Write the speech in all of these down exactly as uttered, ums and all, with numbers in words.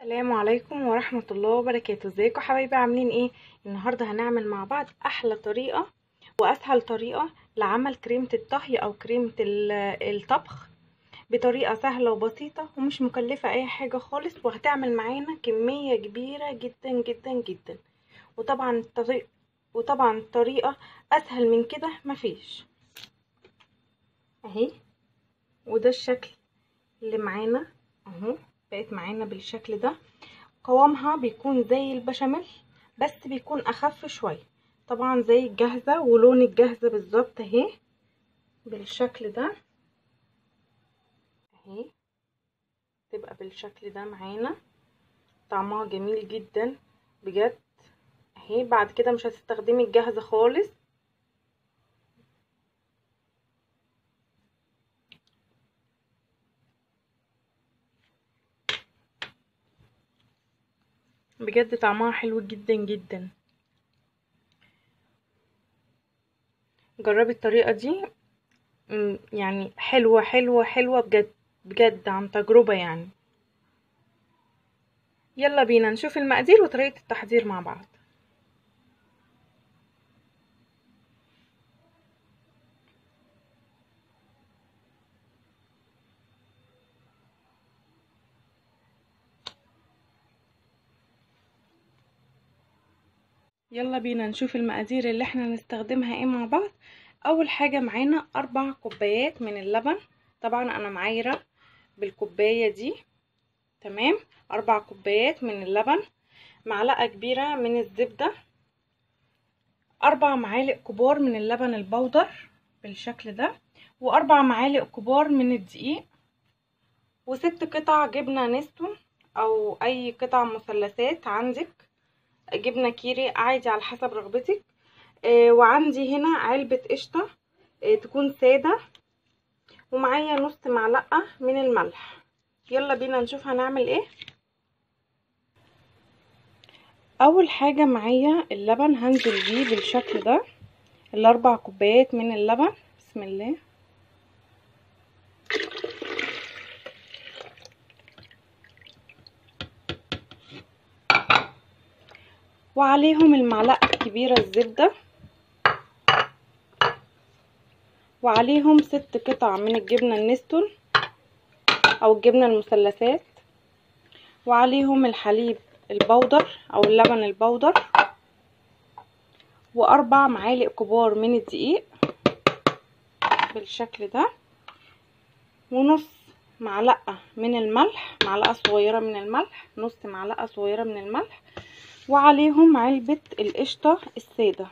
السلام عليكم ورحمة الله وبركاته. ازيكم حبايبي؟ عاملين ايه؟ النهاردة هنعمل مع بعض احلى طريقة واسهل طريقة لعمل كريمة الطهي او كريمة ال- الطبخ بطريقة سهلة وبسيطة ومش مكلفة اي حاجة خالص، وهتعمل معانا كمية كبيرة جدا جدا جدا. وطبعا الطريقة وطبعا الطريقة اسهل من كده مفيش. اهي، وده الشكل اللي معانا اهو. بقت معانا بالشكل ده. قوامها بيكون زي البشاميل بس بيكون اخف شويه، طبعا زي الجاهزه ولون الجاهزه بالظبط. اهي بالشكل ده، اهي تبقى بالشكل ده معانا. طعمها جميل جدا بجد. اهي بعد كده مش هتستخدمي الجاهزه خالص. بجد طعمها حلو جدا جدا. جربي الطريقه دي، م، يعني حلوه حلوه حلوه بجد بجد عن تجربه يعني. يلا بينا نشوف المقادير وطريقه التحضير مع بعض. يلا بينا نشوف المقادير اللي احنا هنستخدمها ايه مع بعض. اول حاجة معانا اربع كوبايات من اللبن. طبعا انا معايرة بالكوباية دي، تمام. اربع كوبايات من اللبن، معلقة كبيرة من الزبدة، اربع معالق كبار من اللبن البودر بالشكل ده، واربع معالق كبار من الدقيق، وست قطع جبنة نستون او اي قطع مثلثات عندك، جبنة كيري عادي على حسب رغبتك. آه وعندي هنا علبة قشطة آه تكون سادة، ومعايا نص معلقة من الملح. يلا بينا نشوف هنعمل ايه. اول حاجة معايا اللبن هنزل بيه بالشكل ده، الاربع كوبايات من اللبن. بسم الله. وعليهم المعلقة الكبيرة الزبدة، وعليهم ست قطع من الجبنة النستون او الجبنة المثلثات، وعليهم الحليب البودر او اللبن البودر، واربع معالق كبار من الدقيق بالشكل ده، ونص معلقة من الملح، معلقة صغيرة من الملح، نص معلقة صغيرة من الملح، وعليهم علبة القشطة السادة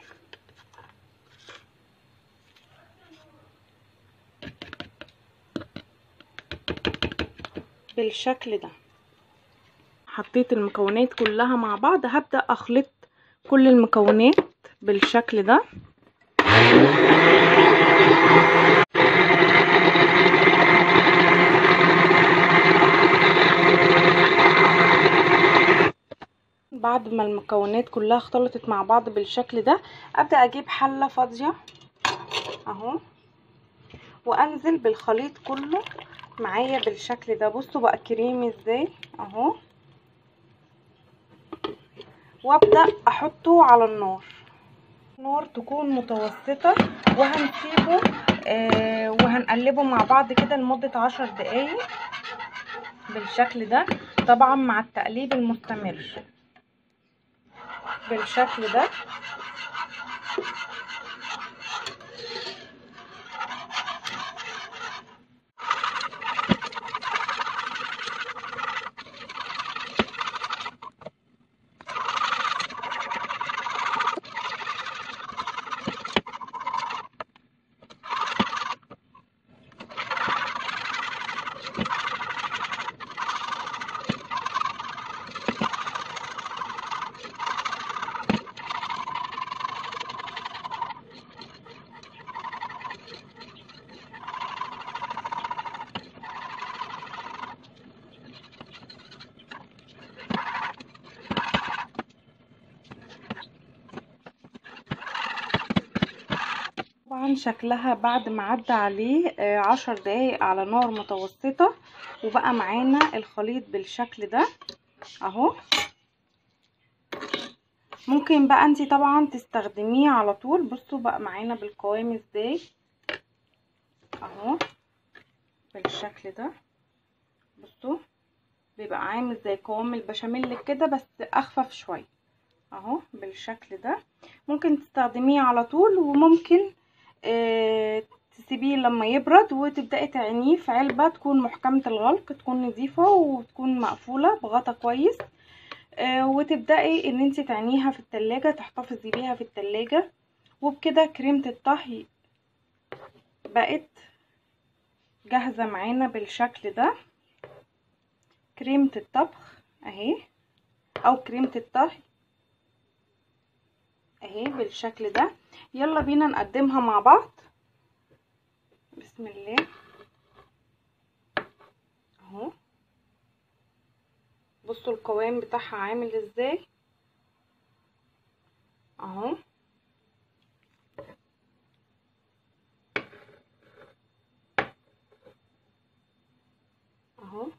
بالشكل ده. حطيت المكونات كلها مع بعض، هبدأ اخلط كل المكونات بالشكل ده. بعد ما المكونات كلها اختلطت مع بعض بالشكل ده، ابدأ اجيب حلة فاضية اهو، وانزل بالخليط كله معايا بالشكل ده. بصوا بقى كريمي ازاي اهو. وابدأ احطه على النار، النار تكون متوسطة، وهنسيبه آه وهنقلبه مع بعض كده لمدة عشر دقايق بالشكل ده، طبعا مع التقليب المستمر بالشكل ده. طبعا شكلها بعد ما عدى عليه عشر دقايق على نار متوسطة، وبقى معانا الخليط بالشكل ده. اهو. ممكن بقى انتي طبعا تستخدميه على طول. بصوا بقى معانا بالقوام ازاي اهو بالشكل ده. بصوا بيبقى عامل زي قوام البشاميل كده بس اخفف شويه اهو بالشكل ده. ممكن تستخدميه على طول وممكن آه تسيبيه لما يبرد وتبداي تعينيه في علبه تكون محكمه الغلق، تكون نظيفه وتكون مقفوله بغطا كويس، آه وتبداي ان انت تعينيها في التلاجة، تحتفظي بيها في التلاجة. وبكده كريمه الطهي بقت جاهزه معانا بالشكل ده. كريمه الطبخ اهي او كريمه الطهي اهي بالشكل ده. يلا بينا نقدمها مع بعض. بسم الله اهو. بصوا القوام بتاعها عامل ازاي اهو. اهو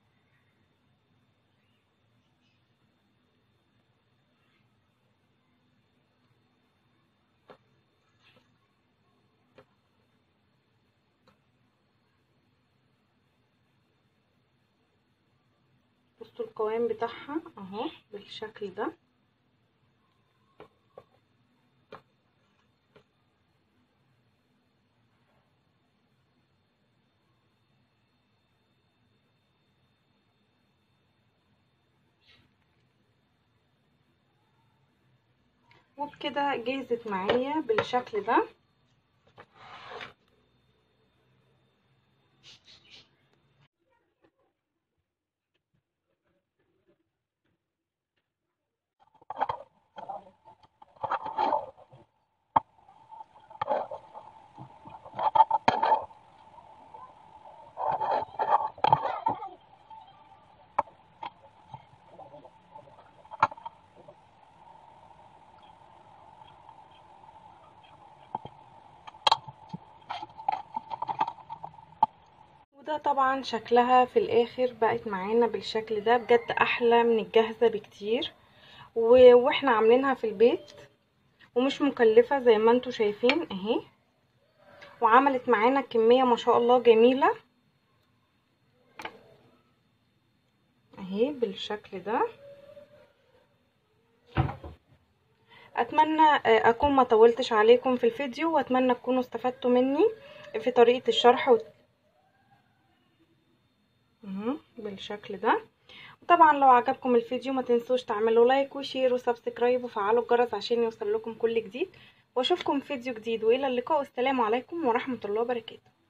بصوا القوام بتاعها اهو بالشكل ده. وبكده جهزت معايا بالشكل ده. وده طبعا شكلها في الاخر بقت معانا بالشكل ده. بجد احلى من الجاهزة بكتير و... واحنا عاملينها في البيت ومش مكلفة زي ما انتوا شايفين اهي. وعملت معانا كمية ما شاء الله جميلة اهي بالشكل ده. اتمنى اكون ما طولتش عليكم في الفيديو واتمنى تكونوا استفدتوا مني في طريقة الشرح و... بالشكل ده. وطبعا لو عجبكم الفيديو ما تنسوش تعملوا لايك وشير وسبسكرايب وفعلوا الجرس عشان يوصل لكم كل جديد. واشوفكم في فيديو جديد والى اللقاء والسلام عليكم ورحمة الله وبركاته.